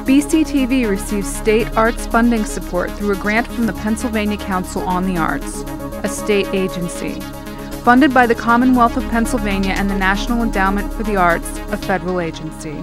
BCTV receives state arts funding support through a grant from the Pennsylvania Council on the Arts, a state agency. Funded by the Commonwealth of Pennsylvania and the National Endowment for the Arts, a federal agency.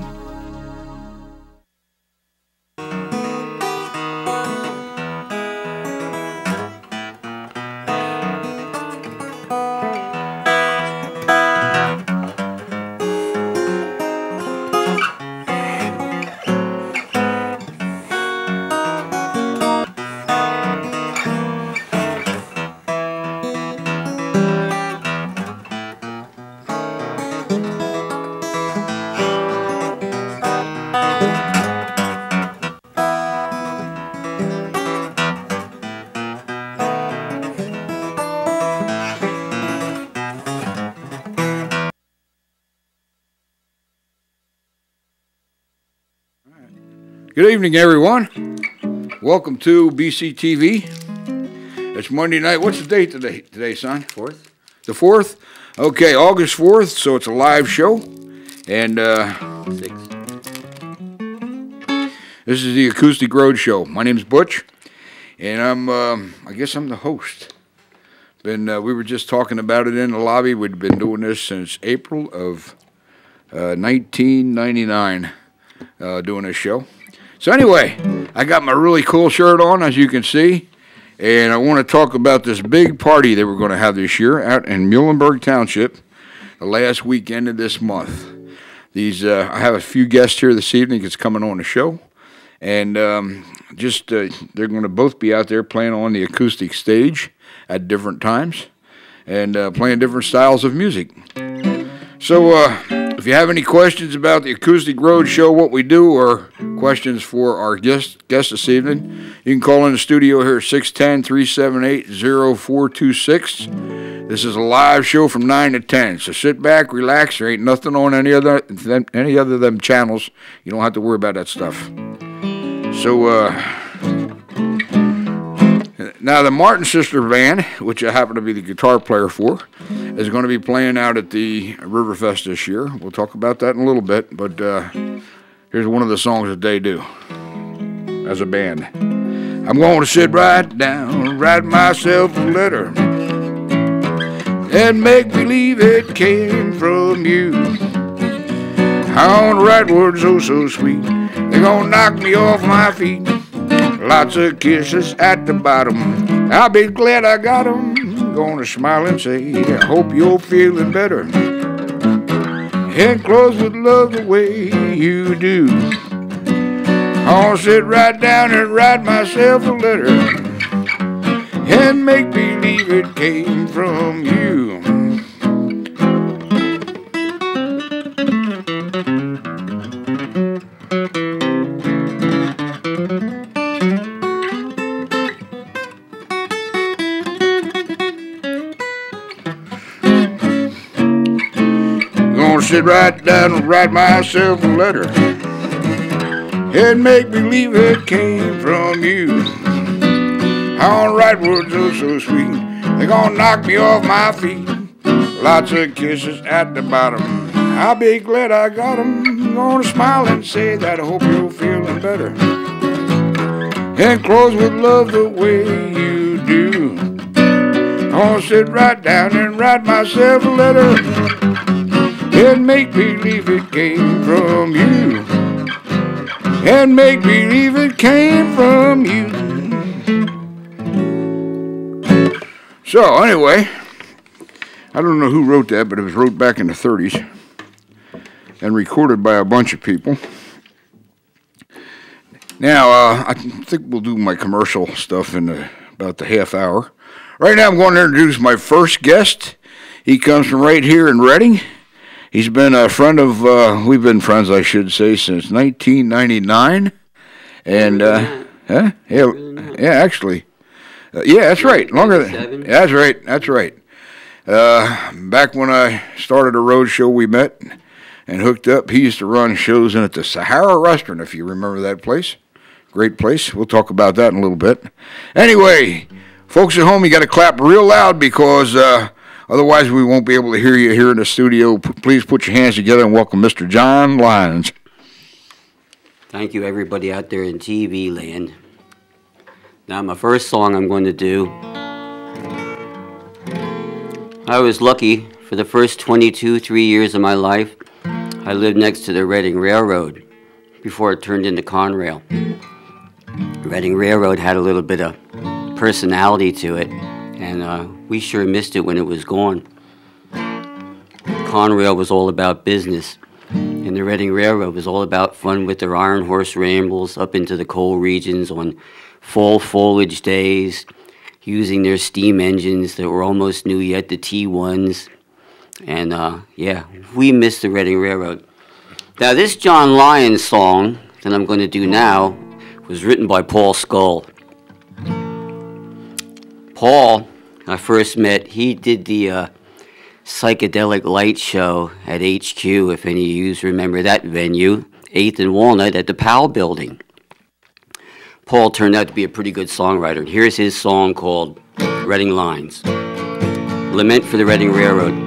Good evening, everyone. Welcome to BCTV. It's Monday night. What's the date today, son? 4th. The 4th? Okay, August 4th, so it's a live show. And 6. This is the Acoustic Road Show. My name's Butch, and I guess I'm the host. We were just talking about it in the lobby. We've been doing this since April of 1999, doing this show. So anyway, I got my really cool shirt on, as you can see, and I want to talk about this big party that we're going to have this year out in Muhlenberg Township, the last weekend of this month. I have a few guests here this evening that's coming on the show, and they're going to both be out there playing on the acoustic stage at different times and playing different styles of music. So if you have any questions about the Acoustic Road Show, what we do, or questions for our guest this evening, you can call in the studio here at 610-378-0426. This is a live show from 9 to 10, so sit back, relax. There ain't nothing on any other of them channels. You don't have to worry about that stuff. So, now the Martin Sister Band, which I happen to be the guitar player for, is going to be playing out at the Riverfest this year. We'll talk about that in a little bit, but here's one of the songs that they do as a band. I'm going to sit right down, write myself a letter, and make believe it came from you. I want to write words oh so sweet, they're going to knock me off my feet. Lots of kisses at the bottom, I'll be glad I got 'em. Gonna smile and say, I hope you're feeling better, and close with love the way you do. I'll sit right down and write myself a letter, and make believe it came from you. Sit right down and write myself a letter, and make believe it came from you. I wanna write words oh so sweet, they're gonna knock me off my feet. Lots of kisses at the bottom, I'll be glad I got 'em. I'm gonna smile and say that I hope you're feeling better, and close with love the way you do. I wanna sit right down and write myself a letter, and make believe it came from you, and make believe it came from you. So anyway, I don't know who wrote that, but it was wrote back in the 30s and recorded by a bunch of people. Now, I think we'll do my commercial stuff in about the half hour. Right now I'm going to introduce my first guest. He comes from right here in Reading. He's been a friend of, we've been friends, I should say, since 1999. And, actually. Yeah, that's right. Longer than, that's right. Back when I started a road show, we met and hooked up. He used to run shows in at the Sahara Restaurant, if you remember that place. Great place. We'll talk about that in a little bit. Anyway, folks at home, you got to clap real loud because otherwise we won't be able to hear you here in the studio. Please put your hands together and welcome Mr. John Lyons. Thank you, everybody out there in TV land. Now, my first song I'm going to do, I was lucky for the first 23 years of my life. I lived next to the Reading Railroad before it turned into Conrail. Reading Railroad had a little bit of personality to it, and we sure missed it when it was gone. Conrail was all about business, and the Reading Railroad was all about fun with their iron horse rambles up into the coal regions on fall foliage days, using their steam engines that were almost new yet, the T1s. And yeah, we missed the Reading Railroad. Now, this John Lyons song that I'm going to do now was written by Paul Skull. Paul, I first met, he did the psychedelic light show at HQ, if any of you remember that venue, 8th and Walnut at the Powell Building. Paul turned out to be a pretty good songwriter. Here's his song called Reading Lines, Lament for the Reading Railroad.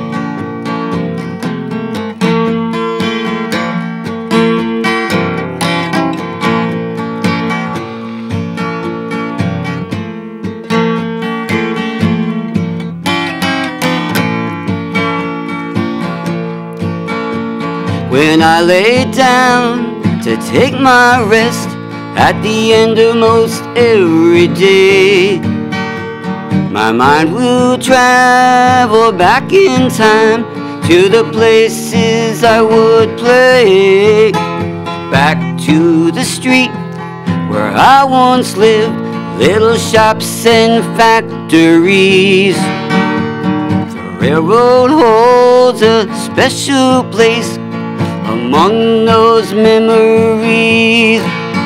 When I lay down to take my rest at the end of most every day, my mind will travel back in time to the places I would play. Back to the street where I once lived, little shops and factories. The railroad holds a special place among those memories.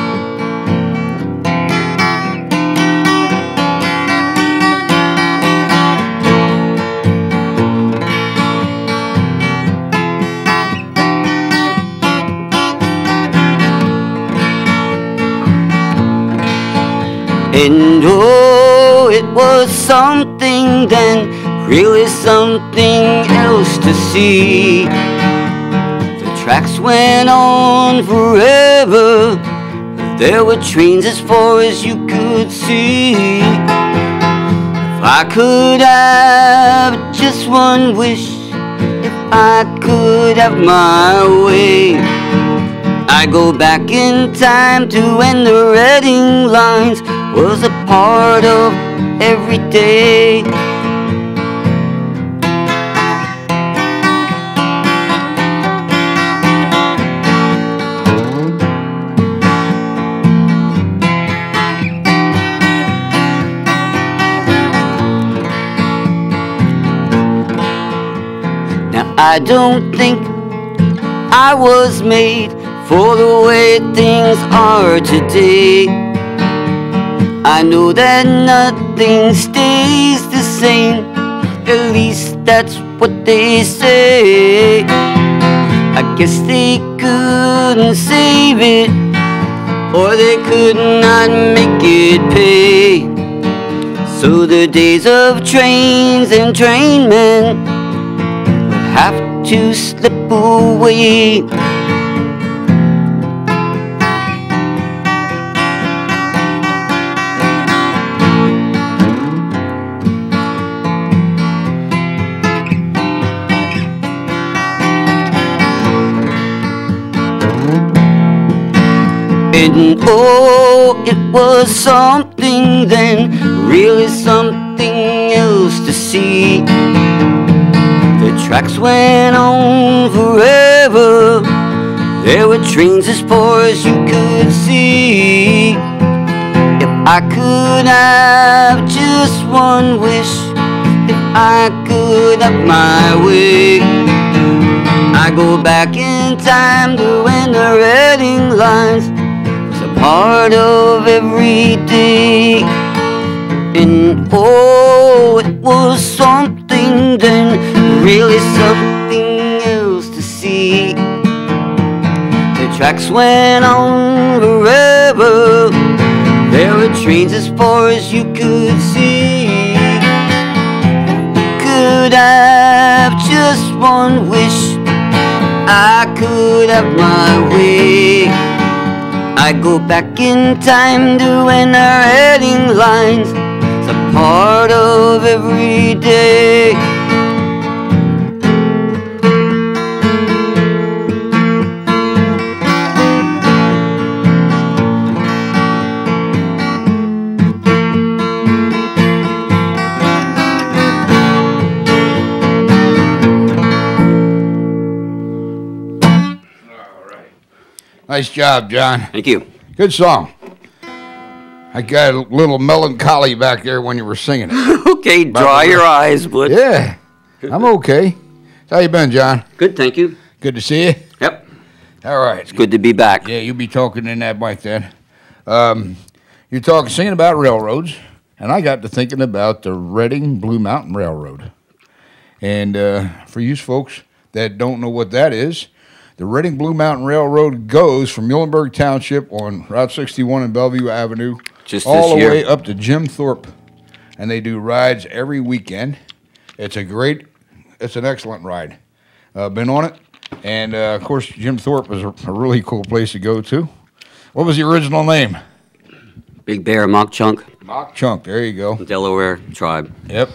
And oh, it was something then, really something else to see. Tracks went on forever. There were trains as far as you could see. If I could have just one wish, if I could have my way, I go back in time to when the Reading lines was a part of every day. I don't think I was made for the way things are today. I know that nothing stays the same, at least that's what they say. I guess they couldn't save it, or they could not make it pay. So the days of trains and trainmen have to slip away. And oh, it was something then, really something else to see. The tracks went on forever. There were trains as far as you could see. If I could have just one wish, if I could have my way, I go back in time to when the Reading lines was a part of every day. And oh, it was something then, really something else to see. The tracks went on forever. There were trains as far as you could see. Could have just one wish, I could have my way. I go back in time to when our heading lines. It's a part of every day. Nice job, John. Thank you. Good song. I got a little melancholy back there when you were singing it. Okay, dry your eyes, Butch. Yeah, I'm okay. How you been, John? Good, thank you. Good to see you. Yep. All right. It's good to be back. Yeah, you'll be talking in that mic then. You're singing about railroads, and I got to thinking about the Reading Blue Mountain Railroad. And for you folks that don't know what that is, the Reading Blue Mountain Railroad goes from Muhlenberg Township on Route 61 and Bellevue Avenue all the way up to Jim Thorpe, and they do rides every weekend. It's an excellent ride. Been on it, and of course Jim Thorpe is a really cool place to go to. What was the original name? Big Bear, Mock Chunk. Mock Chunk. There you go. Delaware tribe. Yep.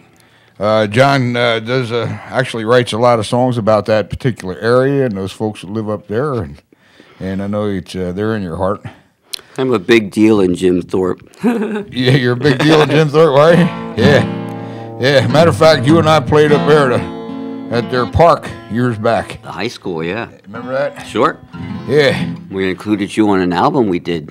John actually writes a lot of songs about that particular area and those folks that live up there, and I know they're in your heart. I'm a big deal in Jim Thorpe. Yeah, you're a big deal in Jim Thorpe, are you? Yeah. Matter of fact, you and I played up there at their park years back. The high school, yeah. Remember that? Sure. Yeah. We included you on an album we did.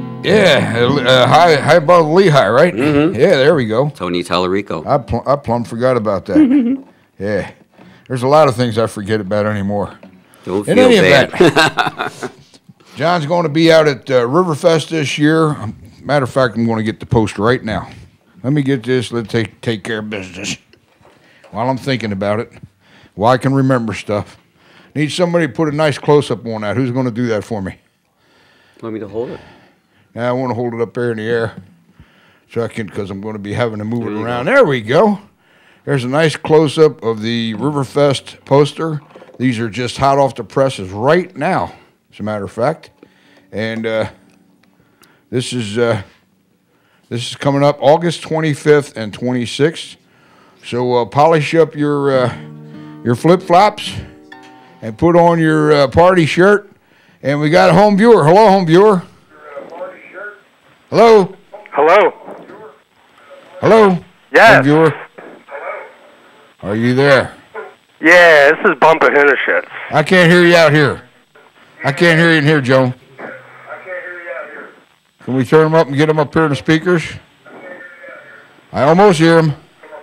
Yeah, high above Lehigh, right? Mm-hmm. Yeah, there we go. Tony Tallarico. I plumb forgot about that. Yeah, there's a lot of things I forget about anymore. Don't feel bad. John's going to be out at Riverfest this year. Matter of fact, I'm going to get the post right now. Let me get this. Let's take care of business. While I'm thinking about it, while I can remember stuff. Need somebody to put a nice close-up on that. Who's going to do that for me? Want me to hold it? Now I want to hold it up there in the air so I can, because I'm going to be having to move it around. There we go. There's a nice close-up of the Riverfest poster. These are just hot off the presses right now, as a matter of fact. And this is coming up August 25th and 26th. So polish up your flip-flops and put on your party shirt. And we got a home viewer. Hello, home viewer. Hello? Hello? Hello? Yes. Home viewer? Are you there? Yeah, this is Bumper Hintershits. I can't hear you out here. I can't hear you in here, Joe. Can we turn them up and get them up here in the speakers? I almost hear them.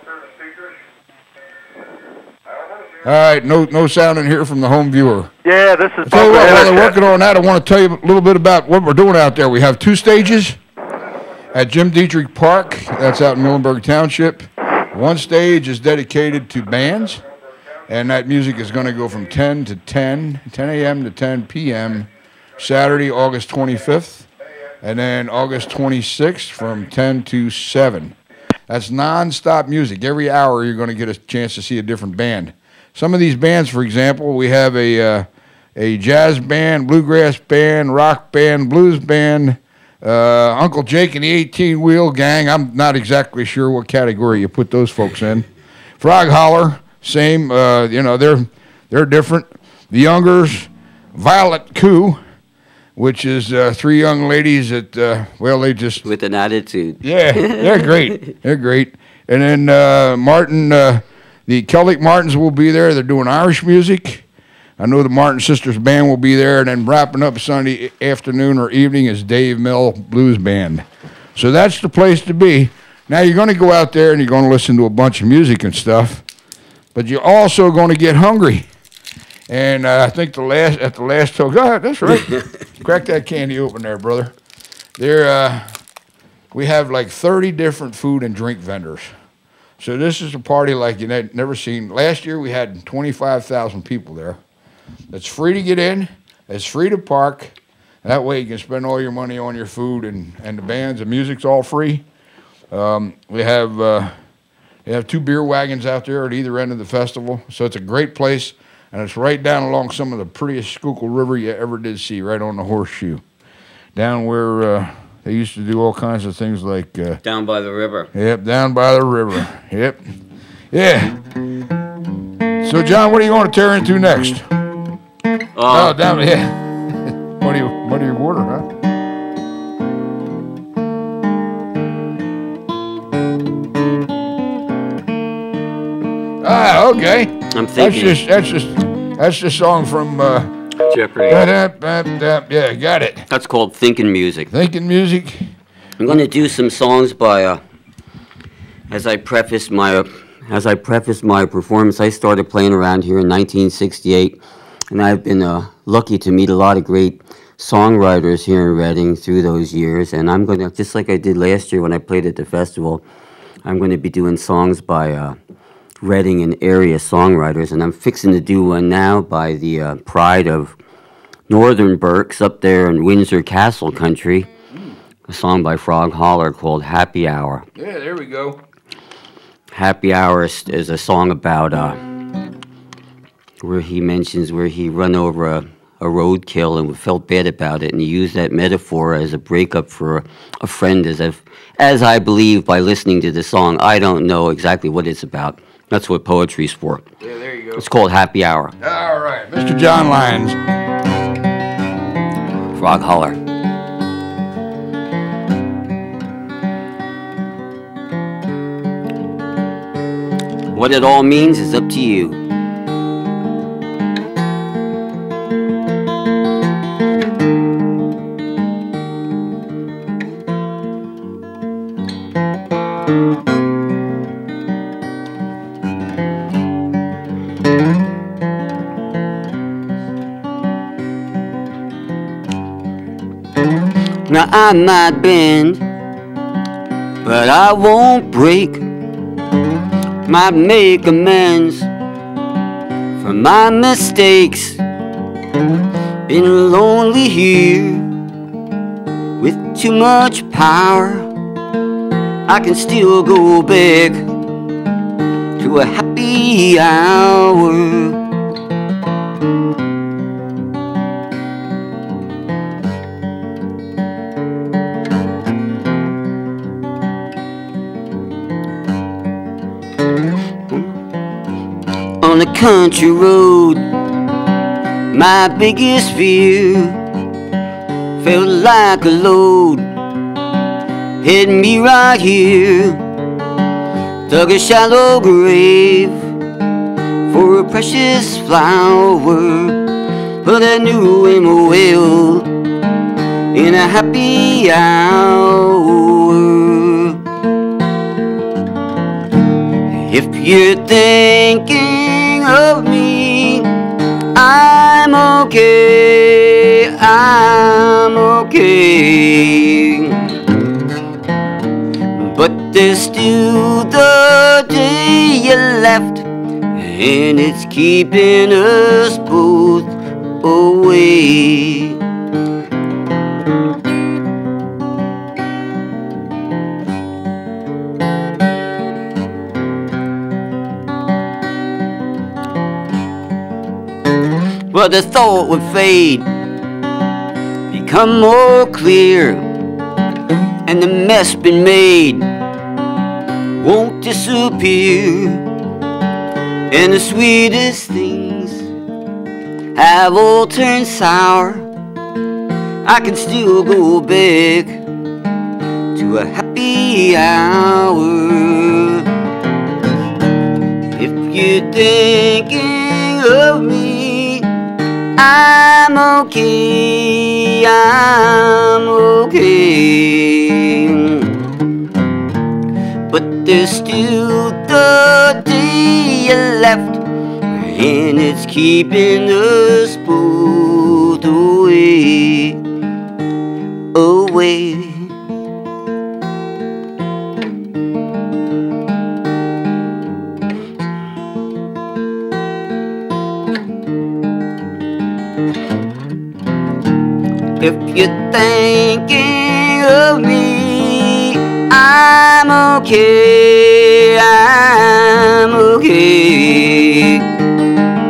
All right, no sound in here from the home viewer. Yeah, this is Bumper Hintershits. While they're working on that, I want to tell you a little bit about what we're doing out there. We have 2 stages. At Jim Dietrich Park, that's out in Muhlenberg Township. 1 stage is dedicated to bands, and that music is going to go from 10 a.m. to 10 p.m. Saturday, August 25th, and then August 26th from 10 to 7. That's non-stop music. Every hour you're going to get a chance to see a different band. Some of these bands, for example, we have a jazz band, bluegrass band, rock band, blues band, Uncle Jake and the 18-Wheel Gang. I'm not exactly sure what category you put those folks in. Frog Holler, same. They're different. The Youngers, Violet Coup, which is 3 young ladies that they just with an attitude. Yeah, they're great. They're great. And then Martin, the Celtic Martins will be there. They're doing Irish music. I know the Martin Sisters Band will be there, and then wrapping up Sunday afternoon or evening is Dave Mill Blues Band. So that's the place to be. Now you're going to go out there and you're going to listen to a bunch of music and stuff, but you're also going to get hungry. And I think at the last talk, go ahead, that's right. Crack that candy open there, brother. We have like 30 different food and drink vendors. So this is a party like you've never seen. Last year we had 25,000 people there. It's free to get in. It's free to park. That way you can spend all your money on your food and the bands. The music's all free. We have 2 beer wagons out there at either end of the festival. So it's a great place, and it's right down along some of the prettiest Schuylkill River you ever did see, right on the horseshoe. down where they used to do all kinds of things like... down by the river. Yep, down by the river. Yep. Yeah. So, John, what are you going to tear into next? Oh, down, yeah. Muddy water, huh? Ah, okay. I'm thinking. That's just song from Jeopardy. Yeah, got it. That's called thinking music. Thinking music. I'm going to do some songs by as I preface my performance. I started playing around here in 1968, and I've been lucky to meet a lot of great songwriters here in Reading through those years. And I'm going to, just like I did last year when I played at the festival, I'm going to be doing songs by Reading and area songwriters, and I'm fixing to do one now by the pride of Northern Berks up there in Windsor Castle country, a song by Frog Holler called Happy Hour. Yeah, there we go. Happy Hour is a song about where he mentions where he run over a roadkill and felt bad about it, and he used that metaphor as a breakup for a friend, as I believe by listening to the song. I don't know exactly what it's about. That's what poetry's for. Yeah, there you go. It's called Happy Hour. All right. Mr. John Lyons. Frog Holler. What it all means is up to you. Now I might bend, but I won't break. Might make amends for my mistakes. Been lonely here with too much power. I can still go back to a happy hour. On the country road, my biggest fear felt like a load, hitting me right here. Dug a shallow grave for a precious flower, but I knew him well in a happy hour. If you're thinking of me, I'm okay, I'm okay. But there's still the day left, and it's keeping us both away. But the thought would fade, become more clear, and the mess been made won't disappear. And the sweetest things have all turned sour. I can still go back to a happy hour. If you're thinking of me, I'm okay, I'm okay. But there's still the day left, and it's keeping us both away, away. If you're thinking of me, I'm okay, I'm okay.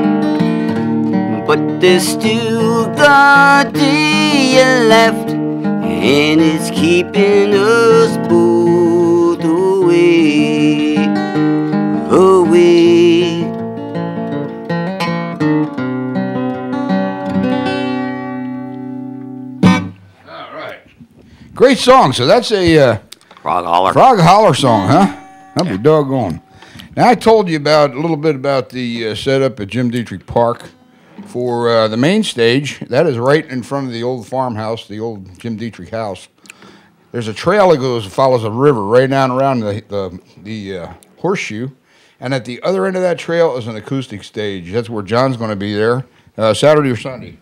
But there's still the day left, and it's keeping us both away, away. All right. Great song. So that's a Frog Holler. Frog Holler song, huh? That'd be doggone. Now, I told you a little bit about the setup at Jim Dietrich Park for the main stage. That is right in front of the old farmhouse, the old Jim Dietrich house. There's a trail that follows a river right down around the horseshoe, and at the other end of that trail is an acoustic stage. That's where John's going to be there, Saturday or Sunday.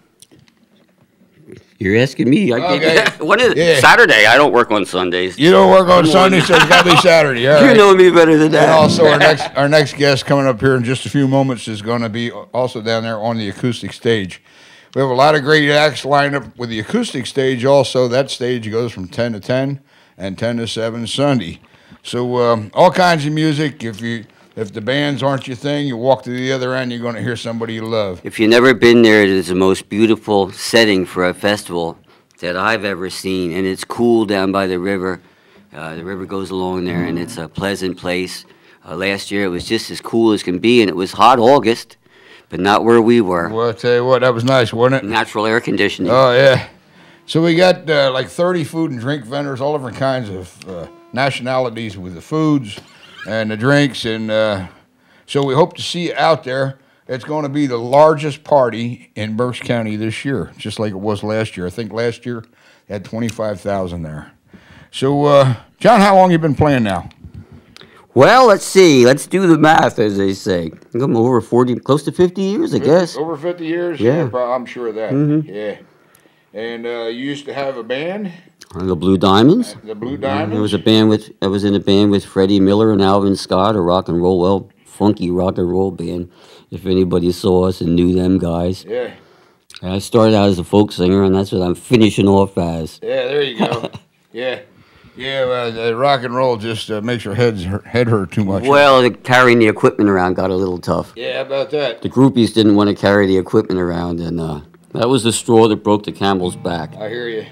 You're asking me. Okay. What is it? Yeah. Saturday. I don't work on Sundays. You don't work on Sunday, so it's got to be Saturday. All You right. know me better than that. And also, our next guest coming up here in just a few moments is going to be also down there on the acoustic stage. We have a lot of great acts lined up with the acoustic stage also. That stage goes from 10 to 10 and 10 to 7 Sunday. So all kinds of music. If the bands aren't your thing, you walk to the other end, you're going to hear somebody you love. If you've never been there, it is the most beautiful setting for a festival that I've ever seen, and it's cool down by the river. The river goes along there, and it's a pleasant place. Last year, it was just as cool as can be, and it was hot August, but not where we were. Well, I tell you what, that was nice, wasn't it? Natural air conditioning. Oh, yeah. So we got like 30 food and drink vendors, all different kinds of nationalities with the foods and the drinks, and so we hope to see you out there. It's going to be the largest party in Berks County this year, just like it was last year. I think last year they had 25,000 there. So, John, how long you been playing now? Well, let's see. Let's do the math, as they say. I'm over 40, close to 50 years, I guess. Over 50 years? Yeah. I'm sure of that. Mm-hmm. Yeah. And you used to have a band? The Blue Diamonds. The Blue Diamonds? I was in a band with Freddie Miller and Alvin Scott, a rock and roll, funky rock and roll band. If anybody saw us and knew them guys. Yeah. And I started out as a folk singer, and that's what I'm finishing off as. Yeah, there you go. Yeah. Yeah, rock and roll just makes your head hurt too much. Well, carrying the equipment around got a little tough. Yeah, how about that? The groupies didn't want to carry the equipment around, and that was the straw that broke the camel's back. I hear you.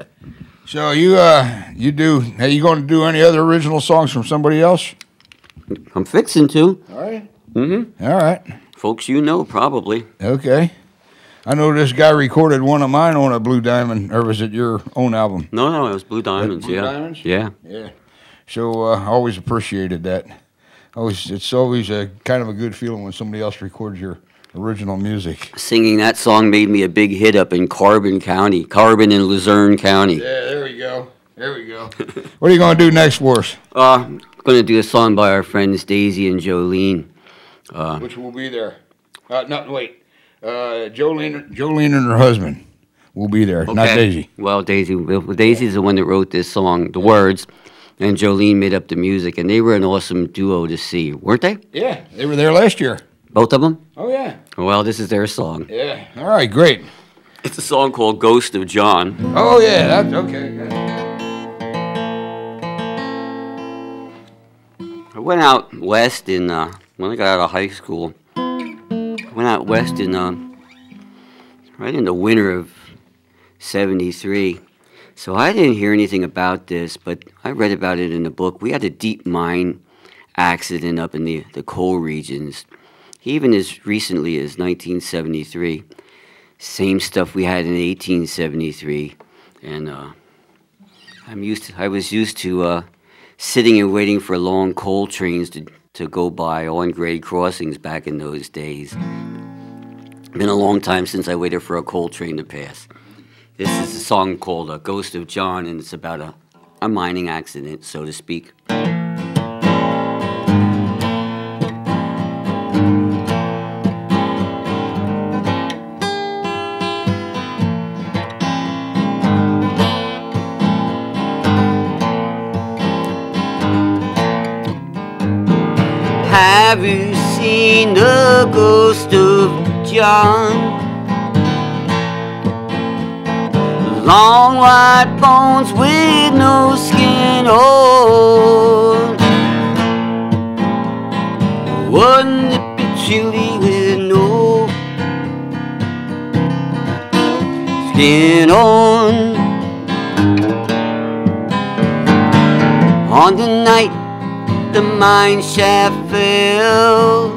So you going to do any other original songs from somebody else? I'm fixing to. All right. Mm-hmm. All right. Folks you know, probably. Okay. I know this guy recorded one of mine on a Blue Diamond, or was it your own album? No, it was Blue Diamonds, Blue yeah. Diamonds? Yeah. Yeah. So I always appreciated that. It's always a kind of a good feeling when somebody else records your original music. Singing that song made me a big hit up in Carbon and Luzerne County. Yeah, there we go. There we go. What are you going to do next for us? I'm going to do a song by our friends Daisy and Jolene. Which will be there? Jolene and her husband will be there, Okay. not Daisy. Well, Daisy's the one that wrote this song, the words, and Jolene made up the music, and they were an awesome duo to see, weren't they? Yeah, they were there last year. Both of them? Oh, yeah. Well, this is their song. Yeah. All right, great. It's a song called Ghost of John. Oh, yeah, that's okay. Yeah. I went out west when I got out of high school. I went out west right in the winter of '73. So I didn't hear anything about this, but I read about it in the book. We had a deep mine accident up in the coal regions, even as recently as 1973. Same stuff we had in 1873, and I was used to sitting and waiting for long coal trains to go by on grade crossings back in those days. Been a long time since I waited for a coal train to pass. This is a song called Ghost of John, and it's about a mining accident, so to speak. Have you seen the ghost of John? Long white bones with no skin on. Wouldn't it be chilly with no skin on? on the night the mine shaft fell.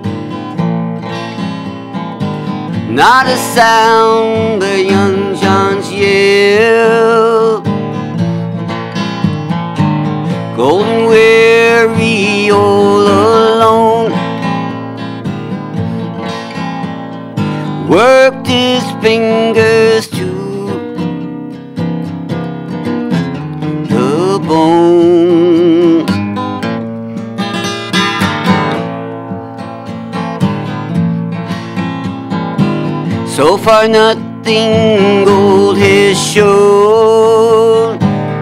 Not a sound but young John's yell. Golden weary all alone, worked his fingers to the bone. So far nothing gold has shown,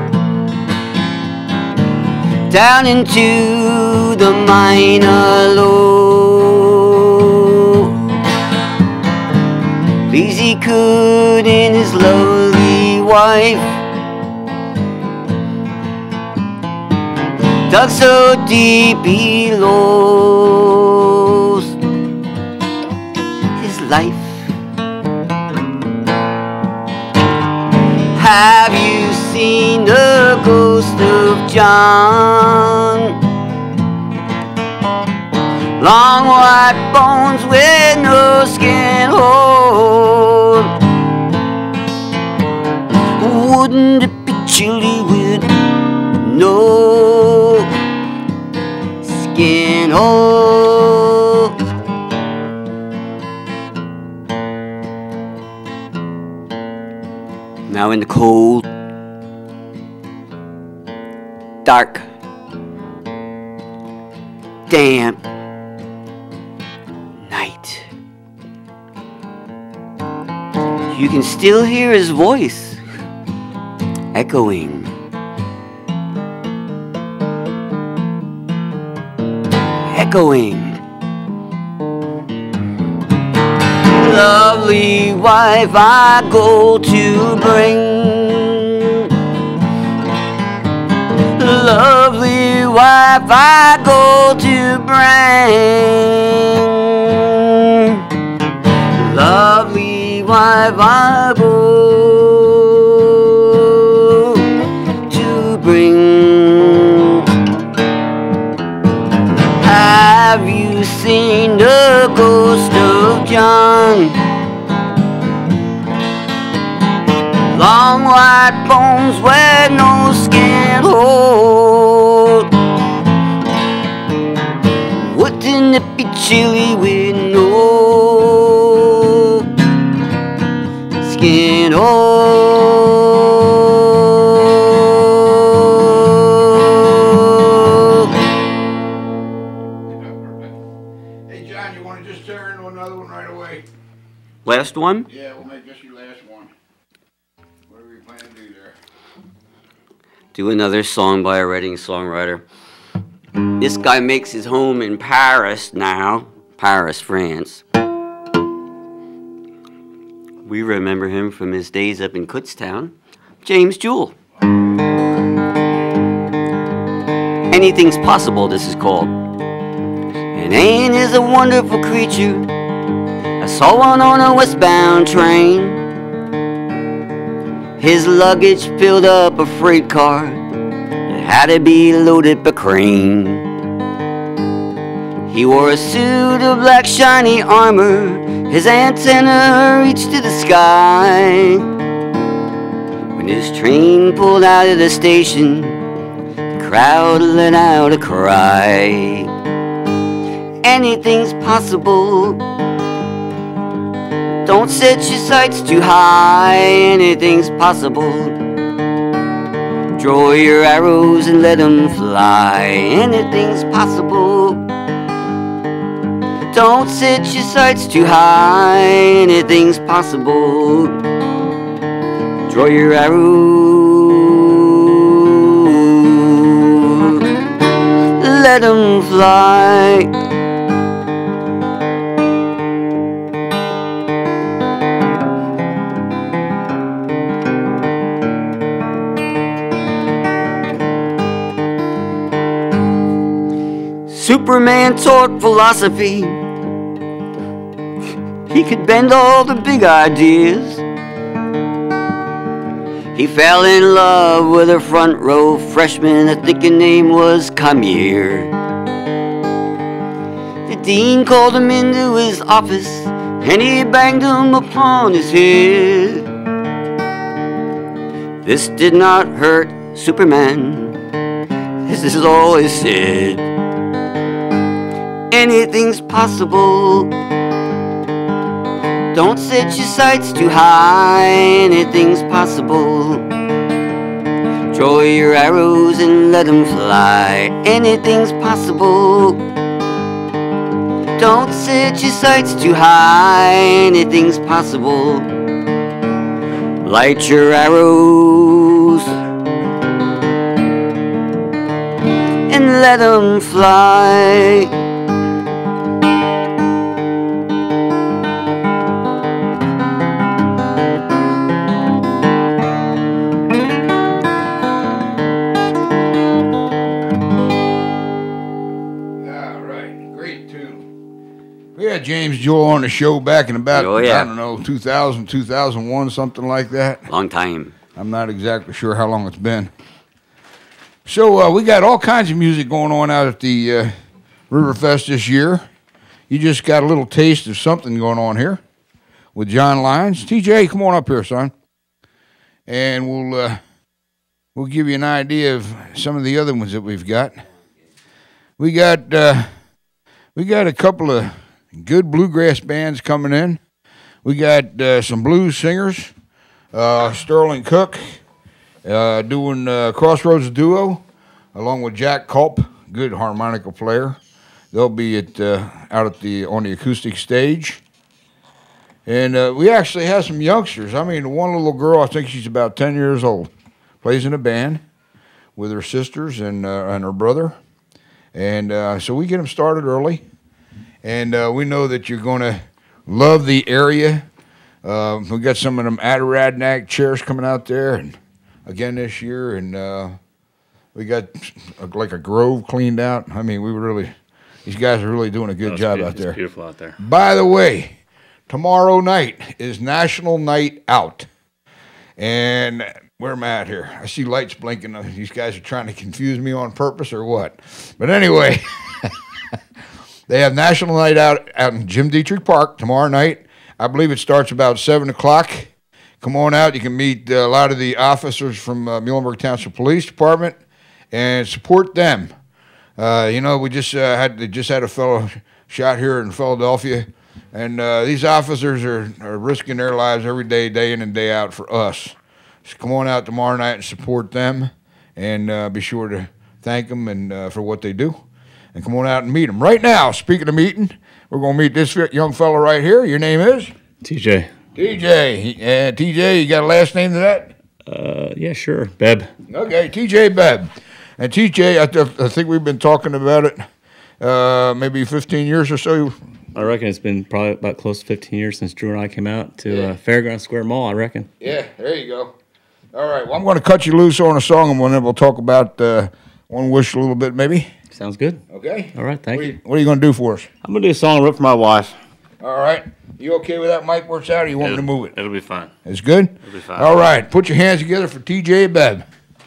down into the mine alone. Please he could in his lovely wife, dug so deep he lost his life. Have you seen the ghost of John? Long white bones with no skin hold. Wouldn't it be chilly with no skin hold? Now in the cold, dark, damp night, you can still hear his voice echoing, echoing. Lovely wife I go to bring, lovely wife I go to bring, lovely wife I go to bring. Have you seen the ghost of John? Long white bones where no skin hold. Wouldn't it be chilly with no skin hold? Hey John, you want to just turn into another one right away? Last one? Yeah, we'll make this your last one. What do we plan to do there? Do another song by a writing songwriter. This guy makes his home in Paris now. Paris, France. We remember him from his days up in Kutztown. James Jewell. Anything's Possible, this is called. And Anne is a wonderful creature. I saw one on a westbound train. His luggage filled up a freight car. It had to be loaded by crane. He wore a suit of black shiny armor. His antenna reached to the sky. When his train pulled out of the station, the crowd let out a cry. Anything's possible. Don't set your sights too high. Anything's possible. Draw your arrows and let them fly. Anything's possible. Don't set your sights too high. Anything's possible. Draw your arrows, let them fly. Superman taught philosophy. He could bend all the big ideas. He fell in love with a front row freshman, I think her name was Camille. The dean called him into his office and he banged him upon his head. This did not hurt Superman, this is all he said. Anything's possible, don't set your sights too high. Anything's possible, draw your arrows and let them fly. Anything's possible, don't set your sights too high. Anything's possible, light your arrows and let them fly. We had James Joel on the show back in about, Oh, yeah. I don't know, 2000, 2001, something like that. Long time. I'm not exactly sure how long it's been. So we got all kinds of music going on out at the Riverfest this year. You just got a little taste of something going on here with John Lyons. TJ, come on up here, son. And we'll give you an idea of some of the other ones that we've got. We got a couple of good bluegrass bands coming in. We got some blues singers, Sterling Cook doing Crossroads Duo, along with Jack Culp, good harmonica player. They'll be on the acoustic stage. And we actually have some youngsters. I mean, one little girl, I think she's about 10 years old, plays in a band with her sisters and her brother. And so we get them started early. And we know that you're going to love the area. We got some of them Adirondack chairs coming out there, and again this year. And we got like a grove cleaned out. I mean, these guys are really doing a good job out there. It's beautiful out there. By the way, tomorrow night is National Night Out. And where am I at here? I see lights blinking. These guys are trying to confuse me on purpose or what? But anyway, they have National Night Out in Jim Dietrich Park tomorrow night. I believe it starts about 7 o'clock. Come on out. You can meet a lot of the officers from Muhlenberg Township Police Department and support them. We just had a fellow shot here in Philadelphia, and these officers are risking their lives every day in and day out for us. So come on out tomorrow night and support them, and be sure to thank them and for what they do. And come on out and meet them. Right now, speaking of meeting, we're going to meet this young fellow right here. Your name is? TJ. TJ. TJ, you got a last name to that? Yeah, sure. Bebb. Okay, TJ Bebb. And TJ, I think we've been talking about it maybe 15 years or so. I reckon it's been probably about close to 15 years since Drew and I came out to Fairground Square Mall, I reckon. Yeah, there you go. All right, well, I'm going to cut you loose on a song, and then we'll talk about One Wish a little bit, maybe. Sounds good. Okay. All right, thank you. What are you going to do for us? I'm going to do a song I wrote for my wife. All right. You okay with that mic works out, or you want me to move it? It'll be fine. It's good? It'll be fine. All right. Put your hands together for TJ Bebb.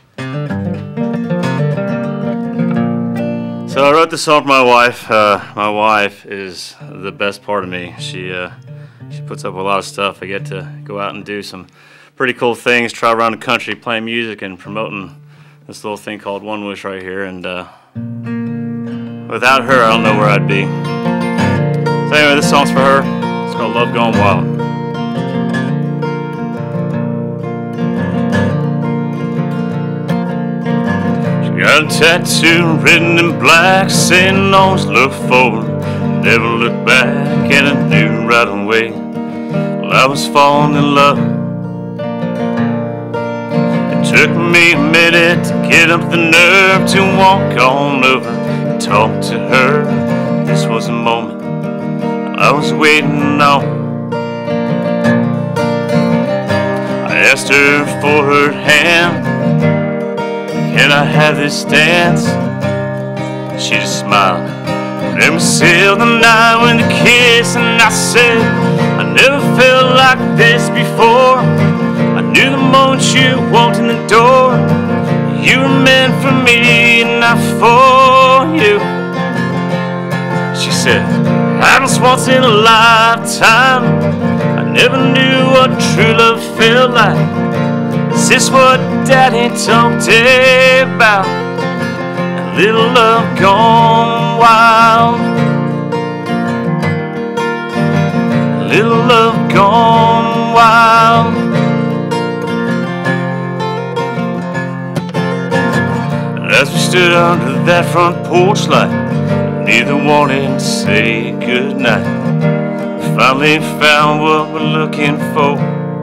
So I wrote this song for my wife. My wife is the best part of me. She puts up with a lot of stuff. I get to go out and do some pretty cool things, try around the country playing music and promoting this little thing called One Wish right here. And without her, I don't know where I'd be. So anyway, this song's for her. It's called Love Gone Wild. Got a tattoo written in black saying always look forward, never look back, and I knew right away well, I was falling in love. It took me a minute to get up the nerve to walk on over and talk to her. This was a moment I was waiting on. I asked her for her hand. Can I have this dance? She just smiled. Then we sailed the night with a kiss, and I said, I never felt like this before. I knew the moment you walked in the door, you were meant for me, not for you. She said, happens once in a lifetime. I never knew what true love felt like. Is this what Daddy talked about? A little love gone wild. A little love gone wild. As we stood under that front porch light, neither wanted to say goodnight. We finally found what we're looking for.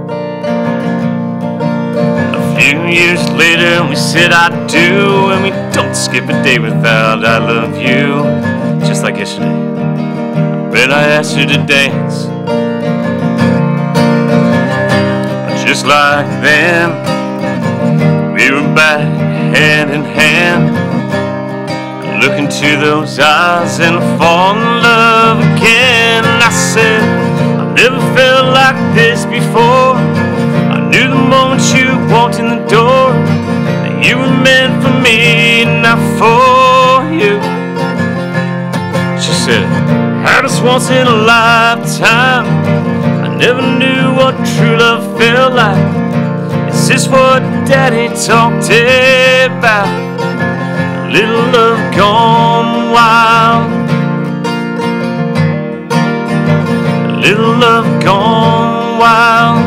A few years later we said I do, and we don't skip a day without I love you. Just like yesterday, I bet I asked her to dance. Just like then, we were back hand in hand. Look into those eyes and fall in love again. I said, I've never felt like this before. I knew the moment you walked in the door that you were meant for me, not for you. She said, happens once in a lifetime. I never knew what true love felt like. Is this what Daddy talked about? Little love gone wild. Little love gone wild.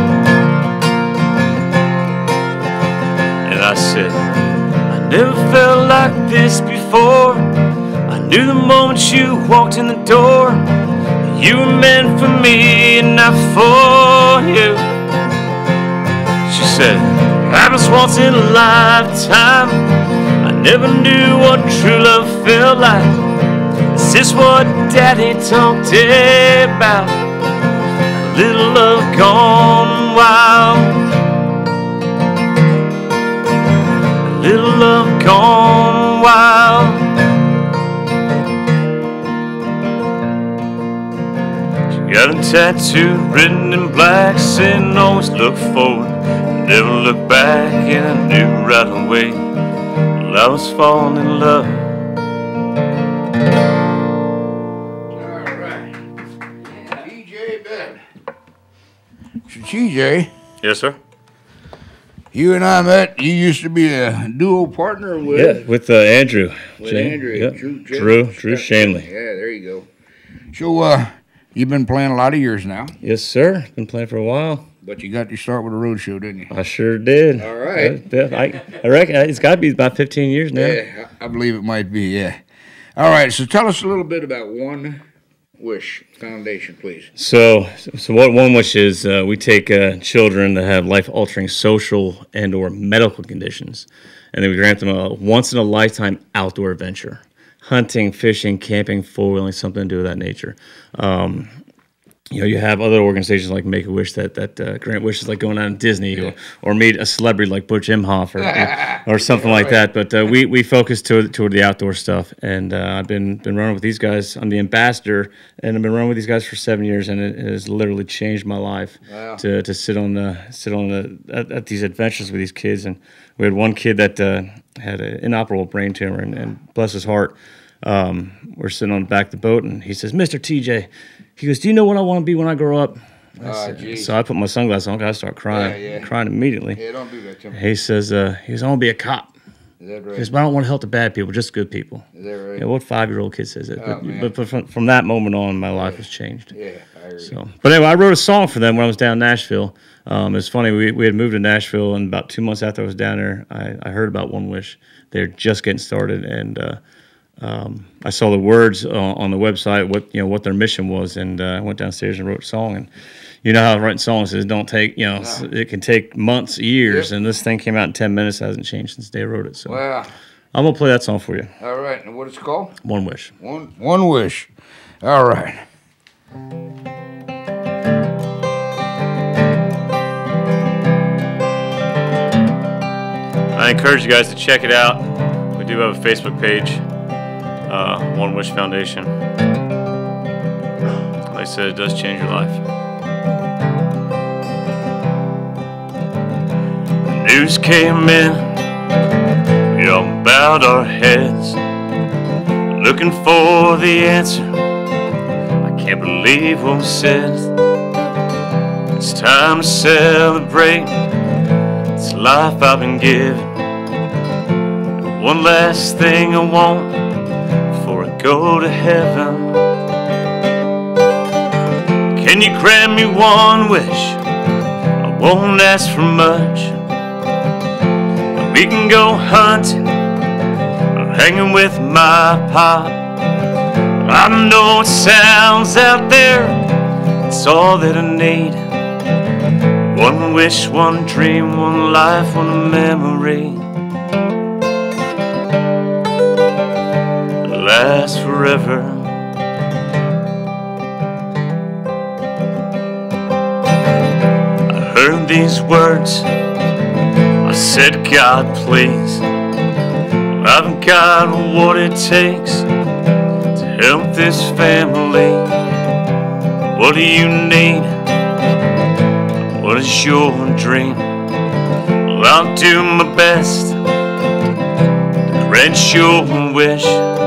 And I said, I never felt like this before. I knew the moment you walked in the door that you were meant for me, not for you. She said, happens once in a lifetime. I never knew what true love felt like. Is this what Daddy talked about? A little love gone wild. A little love gone wild. She got a tattoo written in black, saying always look forward, never look back, and I knew right away I was falling in love. All right. T.J. Bebb. So, T.J. Yes, sir. You and I met. You used to be a duo partner with. Yeah, with Andrew. With Andrew. Yep. Drew Shanley. Yeah, there you go. So, you've been playing a lot of years now. Yes, sir. Been playing for a while. But you got to start with a road show, didn't you? I sure did. All right. I reckon it's got to be about 15 years now. Yeah, I believe it might be, yeah. All right, so tell us a little bit about One Wish Foundation, please. So what One Wish is, we take children that have life-altering social and or medical conditions, and then we grant them a once-in-a-lifetime outdoor adventure. Hunting, fishing, camping, four-wheeling, something to do with that nature. You have other organizations like Make-A-Wish that grant wishes like going out to Disney or meet a celebrity like Butch Imhoff or something like that. But we focus toward the outdoor stuff. And I've been running with these guys. I'm the ambassador, and I've been running with these guys for 7 years, and it has literally changed my life. Wow. to sit at these adventures with these kids. And we had one kid that had an inoperable brain tumor, and bless his heart, we're sitting on the back of the boat, and he says, "Mr. TJ," he goes, "do you know what I want to be when I grow up?" So I put my sunglasses on. I start crying, crying immediately. Yeah, don't do that to me. He says, "I want to be a cop." Is that right? He goes, "But I don't want to help the bad people, just good people." Is that right? Yeah, what 5-year-old kid says that? Oh, but from that moment on, my life was changed. Yeah, I agree. So, but anyway, I wrote a song for them when I was down in Nashville. It's funny, we had moved to Nashville, and about 2 months after I was down there, I heard about One Wish. They're just getting started, and I saw the words on the website, what their mission was, and I went downstairs and wrote a song. And you know how writing songs is, don't take, it can take months, years, and this thing came out in 10 minutes, hasn't changed since they wrote it. So Wow. I'm gonna play that song for you. All right, and what it's called? One Wish. One Wish. All right. I encourage you guys to check it out. We do have a Facebook page, One Wish Foundation. Like I said, it does change your life. news came in, we all bowed our heads, looking for the answer. I can't believe what was said. It's time to celebrate this life I've been given. One last thing I want before I go to heaven. Can you grant me one wish? I won't ask for much. We can go hunting or hanging with my pop. I know it sounds out there, it's all that I need. One wish, one dream, one life, one memory. Last forever. I heard these words, I said, God, please, I've got what it takes to help this family. What do you need? What is your dream? Well, I'll do my best to grant your wish.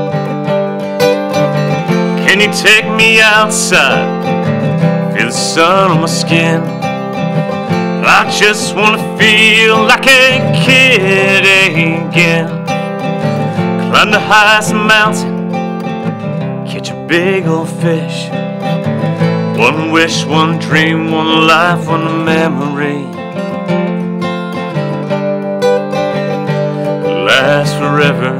Can you take me outside? Feel the sun on my skin. I just want to feel like a kid again. Climb the highest mountain, catch a big old fish. One wish, one dream, one life, one memory. Last forever.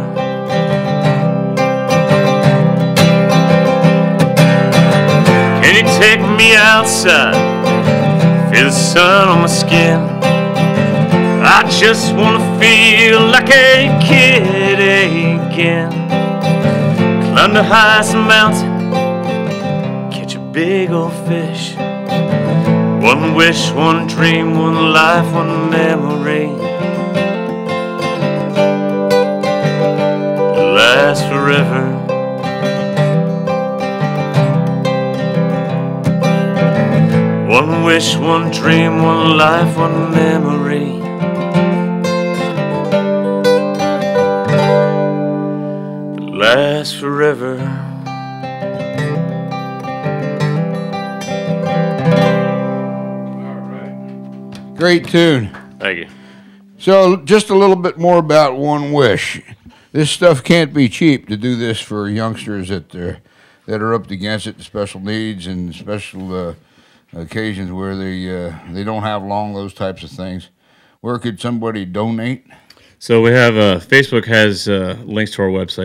Can you take me outside? Feel the sun on my skin. I just want to feel like a kid again. Climb the highest mountain, catch a big old fish. One wish, one dream, one life, one memory. Last forever. One wish, one dream, one life, one memory. Last forever. Great tune. Thank you. So just a little bit more about One Wish. This stuff can't be cheap to do this for youngsters that are up against it, special needs and special occasions where they don't have those types of things. Where could somebody donate? So we have Facebook has links to our website,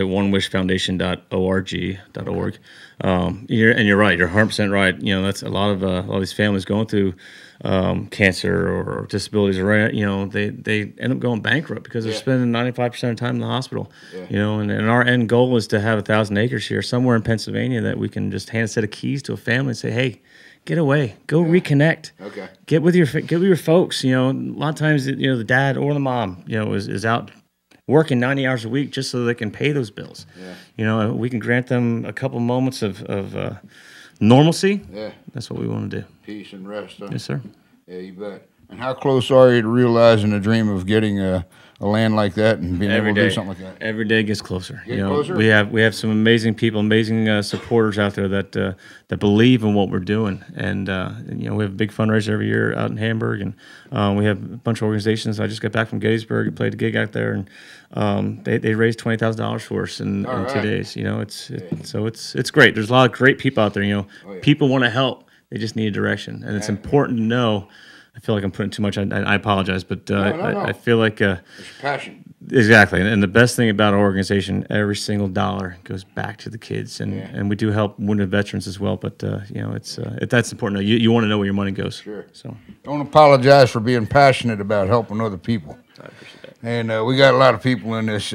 onewishfoundation.org. You're right. You're 100% right. You know, that's a lot of these families going through cancer or disabilities, or they end up going bankrupt because they're spending 95% of the time in the hospital. Yeah. You know, and our end goal is to have 1,000 acres here somewhere in Pennsylvania that we can just hand a set of keys to a family and say, hey, get away, go reconnect. Okay. Get with your folks. You know, a lot of times, the dad or the mom, is out working 90 hours a week just so they can pay those bills. Yeah. You know, we can grant them a couple moments of normalcy. Yeah. That's what we want to do. Peace and rest. Huh? Yes, sir. Yeah, you bet. And how close are you to realizing the dream of getting a land like that and being able to do something like that? Every day gets closer. Closer? We have some amazing people, amazing supporters out there that believe in what we're doing, and we have a big fundraiser every year out in Hamburg, and we have a bunch of organizations. I just got back from Gettysburg, played a gig out there, and they raised $20,000 for us in 2 days. You know, it's great. There's a lot of great people out there. People want to help. They just need a direction, and it's important to know. I feel like I'm putting too much. I apologize, but no. I feel like it's passion. Exactly, and the best thing about our organization, every single dollar goes back to the kids, and we do help wounded veterans as well. But that's important. You want to know where your money goes. Sure. So don't apologize for being passionate about helping other people. I appreciate that. And we got a lot of people in this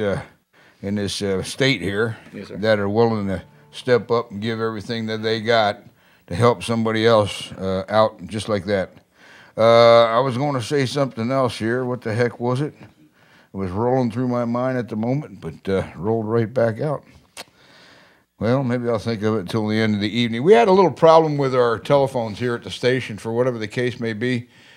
state here that are willing to step up and give everything that they got to help somebody else out, just like that. I was going to say something else here. What the heck was it? It was rolling through my mind at the moment, but rolled right back out. Well, maybe I'll think of it until the end of the evening. We had a little problem with our telephones here at the station, for whatever the case may be.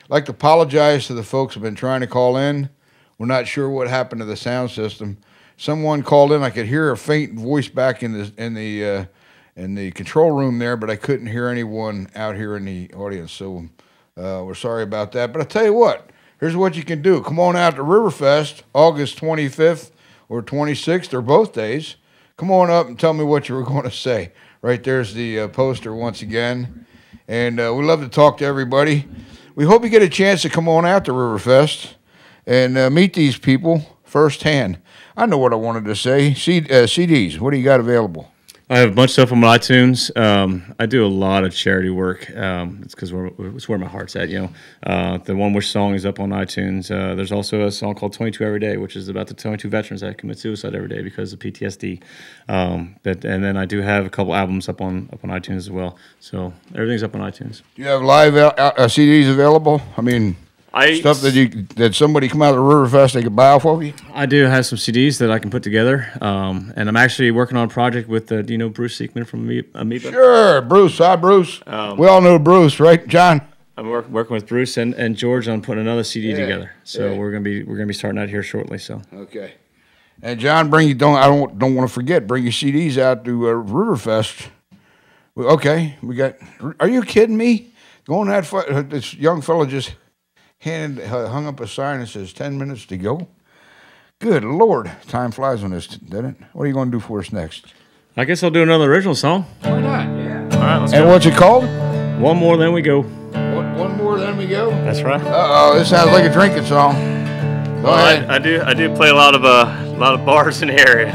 like to apologize to the folks who've been trying to call in. We're not sure what happened to the sound system. Someone called in. I could hear a faint voice back in the control room there, but I couldn't hear anyone out here in the audience. So we're sorry about that. But I tell you what, here's what you can do. Come on out to Riverfest, August 25th or 26th, or both days. Come on up and tell me what you were going to say. Right there's the poster once again. And we love to talk to everybody. We hope you get a chance to come on out to Riverfest and meet these people firsthand. I know what I wanted to say. CDs, what do you got available? I have a bunch of stuff on my iTunes. I do a lot of charity work. It's because it's where my heart's at, you know. The One Wish song is up on iTunes. There's also a song called 22 Every Day, which is about the 22 veterans that commit suicide every day because of PTSD. And then I do have a couple albums up on iTunes as well. So everything's up on iTunes. Do you have live CDs available? I mean... stuff that somebody come out of the Riverfest they could buy off of you? I do have some CDs that I can put together, and I'm actually working on a project with, do you know Bruce Seekman from Amoeba? Sure, Bruce. Hi, Bruce. We all know Bruce, right, John? I'm working with Bruce and George on putting another CD together. So we're gonna be starting out here shortly. So okay. And John, don't want to forget, bring your CDs out to Riverfest. Okay, we got. Are you kidding me? Going that this young fella just hung up a sign that says 10 minutes to go. Good Lord. Time flies on this, doesn't it? What are you going to do for us next? I guess I'll do another original song. Why not? Yeah. All right, let's go. And what's it called? One More, Then We Go. One More, Then We Go? That's right. Uh-oh, this sounds like a drinking song. Go ahead. I do play a lot of bars in the area.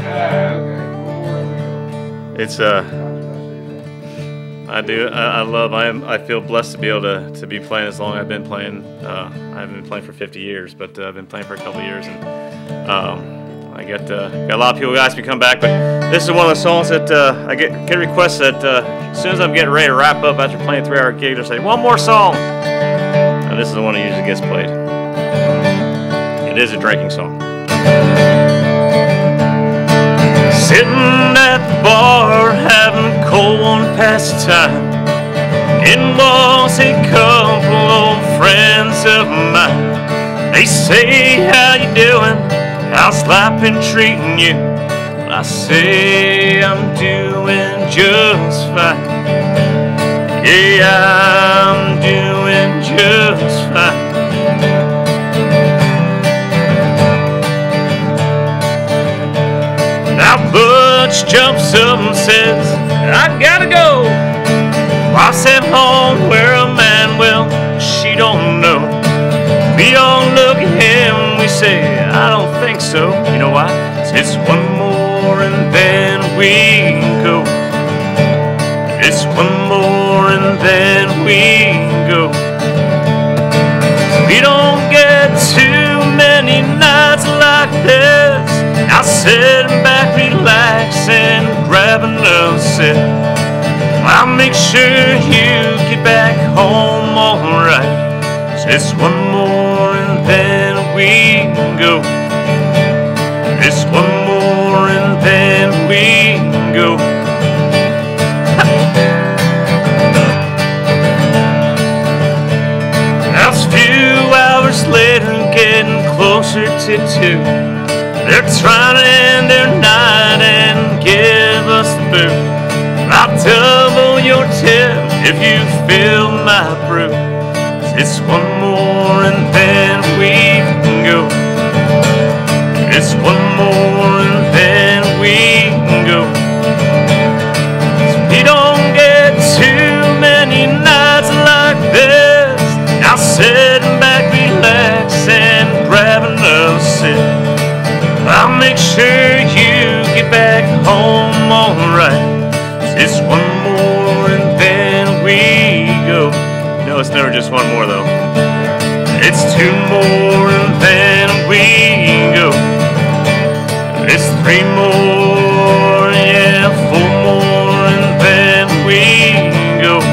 Okay. It's I feel blessed to be able to be playing as long as I've been playing. I haven't been playing for 50 years, but I've been playing for a couple of years, and I got a lot of people who ask me to come back. But this is one of the songs that I get requests that as soon as I'm getting ready to wrap up after playing a 3-hour gig, they'll say one more song, and this is the one that usually gets played. It is a drinking song. Sitting at the bar, having a cold one past time. In walks a couple old friends of mine. They say, how you doing? How's life been treating you? Well, I say, I'm doing just fine. Yeah, I'm doing just fine. Now Butch jumps up and says, I gotta go. Wife's at home where a man, well, she don't know. We all look at him and we say, I don't think so. You know why? It's one more and then we go. It's one more and then we go. We don't get too many nights like this. Now sitting back, relaxing, grabbing another sip. I'll make sure you get back home alright. It's one more and then we go. It's one more and then we go. Now it's a few hours later, getting closer to 2. They're trying to end their night and give us the boot. I'll double your tip if you fill my brew. It's one more and then we go. It's one more and then we go. We don't get too many nights like this. Now sitting back, relaxing, grabbing another sip. I'll make sure you get back home alright. It's one more and then we go. No, it's never just one more though. It's 2 more and then we go. It's 3 more, yeah, 4 more and then we go.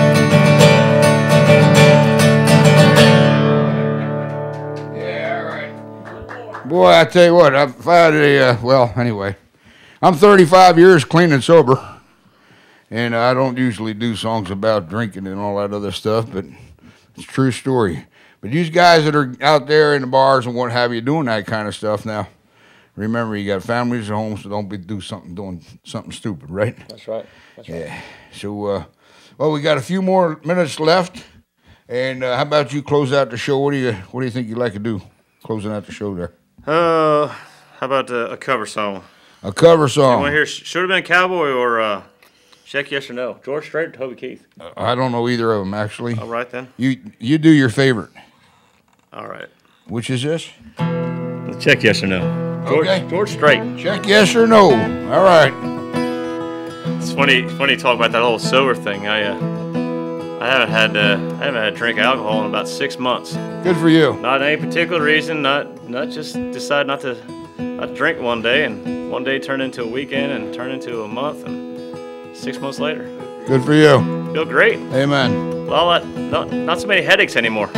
Yeah, right. Boy, I tell you what, I've had anyway, I'm 35 years clean and sober. And I don't usually do songs about drinking and all that other stuff, but it's a true story. But these guys that are out there in the bars and what have you doing that kind of stuff now, remember you got families at home, so don't be doing something stupid, right? That's right. That's right. Yeah. So, well, we got a few more minutes left, and how about you close out the show? What do you think you'd like to do, closing out the show there? How about a cover song? A cover song. You want to hear Should Have Been a Cowboy or Check Yes or No? George Strait or Toby Keith? I don't know either of them, actually. All right, then. You do your favorite. All right. Which is this? Check Yes or No. George Strait. Check yes or no. All right. It's funny you talk about that whole sober thing. I haven't had a drink of alcohol in about 6 months. Good for you. Not any particular reason. Not just decide not to drink one day, and one day turned into a weekend and turned into a month, and 6 months later. Good for you. Feel great. Amen. Well, not so many headaches anymore.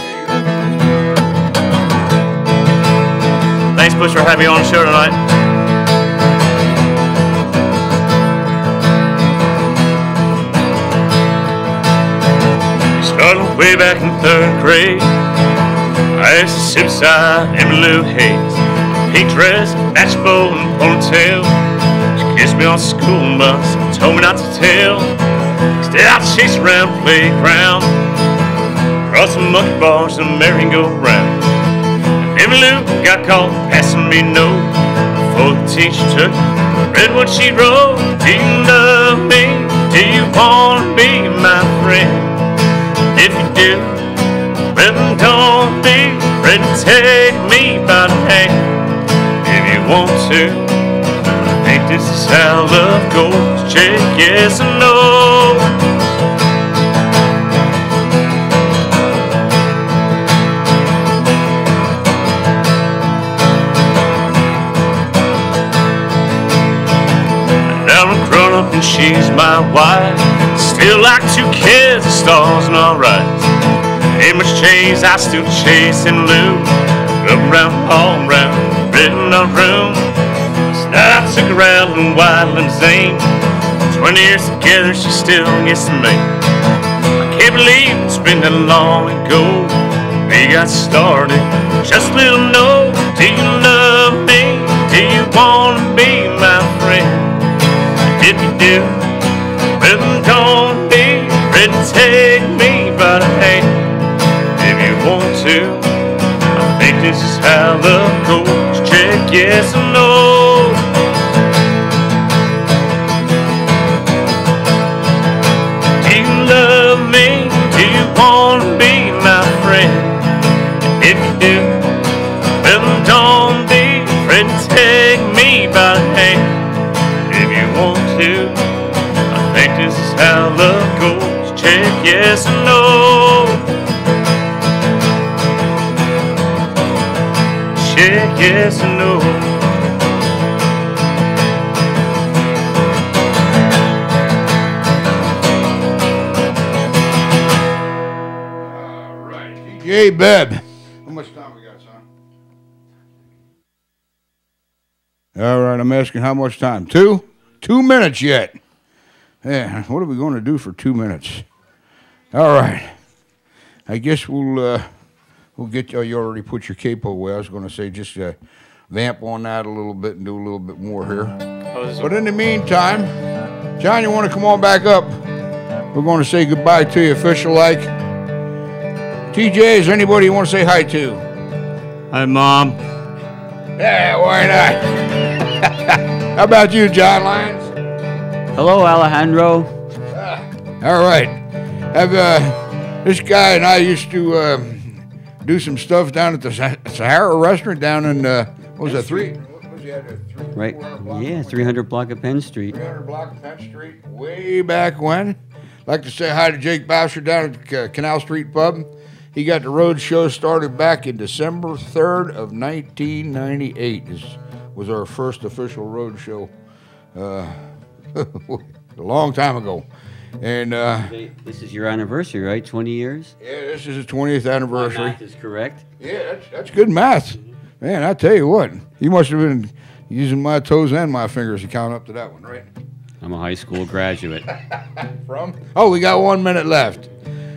Thanks, Butch, for having me on the show tonight. Started way back in 3rd grade. I used to sit beside Emmylou Hayes. Pink dress, match bow, and ponytail. She kissed me on the school bus and told me not to tell. Stayed out to chase around the playground. Cross the monkey bars and merry-go-round. Emmylou got caught passing me note before the teacher took read what she wrote. Do you love me? Do you want to be my friend? If you do, well then don't be afraid to take me by the hand. If you want to, I think this is how love goes. Check yes or no. And she's my wife. Still like 2 kids, the stars and alright. Ain't much change, I still chasing Lou. Up around, all around, written on room. So now I took her out in Wildland Zane. 20 years together, she still gets to me. I can't believe it's been that long ago. We got started, just a little no. Do you love me? Do you want to be my friend? If you do, well then don't be afraid to take me by the hand. If you want to, I think this is how love goes. Check yes or no. Do you love me? Do you want to be my friend? If you do, well then don't be afraid to take me by the hand. Want to, I think this is how love goes. Check yes or no. Check yes or no. All right, T.J. Bebb. How much time we got, son? All right, I'm asking how much time? 2 minutes yet. Yeah, what are we going to do for 2 minutes? All right. I guess we'll get you. You already put your capo away. I was going to say just vamp on that a little bit and do a little bit more here. But in the meantime, John, you want to come on back up? We're going to say goodbye to you official like. TJ, is there anybody you want to say hi to? Hi, Mom. Yeah, why not? How about you, John Lyons? Hello, Alejandro. All right. Have this guy and I used to do some stuff down at the Sahara restaurant down in what was that, 3? What was that, 3? Right. Yeah, 300 block of Penn Street. 300 block of Penn Street. Way back when. Like to say hi to Jake Boucher down at the Canal Street Pub. He got the road show started back in December 3rd of 1998. This was our first official road show a long time ago. And this is your anniversary, right? 20 years? Yeah, this is his 20th anniversary. My math is correct. Yeah, that's good math. Man, I tell you what, you must have been using my toes and my fingers to count up to that one, right? I'm a high school graduate. From? Oh, we got 1 minute left.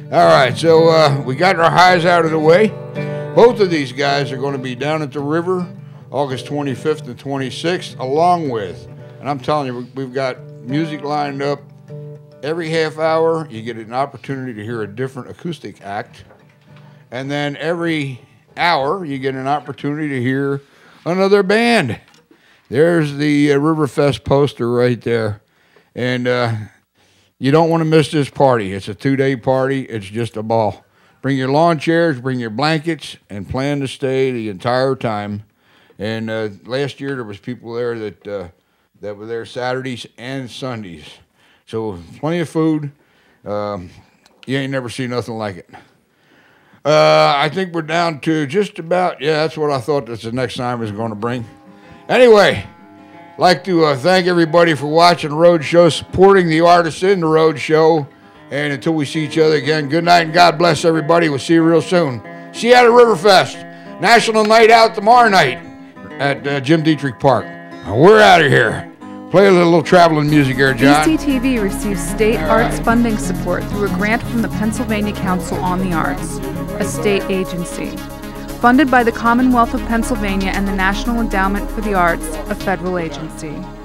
All right, so we got our highs out of the way. Both of these guys are going to be down at the river August 25th and 26th, along with, and I'm telling you, we've got music lined up. Every half hour, you get an opportunity to hear a different acoustic act. And then every hour, you get an opportunity to hear another band. There's the Riverfest poster right there. And you don't want to miss this party. It's a 2-day party. It's just a ball. Bring your lawn chairs, bring your blankets, and plan to stay the entire time. And last year, there was people there that were there Saturdays and Sundays. So plenty of food. You ain't never seen nothing like it. I think we're down to just about, yeah, that's what I thought that's the next time was going to bring. Anyway, like to thank everybody for watching the Road Show, supporting the artists in the Road Show. And until we see each other again, good night and God bless everybody. We'll see you real soon. See you at Riverfest. National Night Out tomorrow night at Jim Dietrich Park. Now we're out of here. Play a little traveling music here, John. ECTV receives state arts funding support through a grant from the Pennsylvania Council on the Arts, a state agency. Funded by the Commonwealth of Pennsylvania and the National Endowment for the Arts, a federal agency.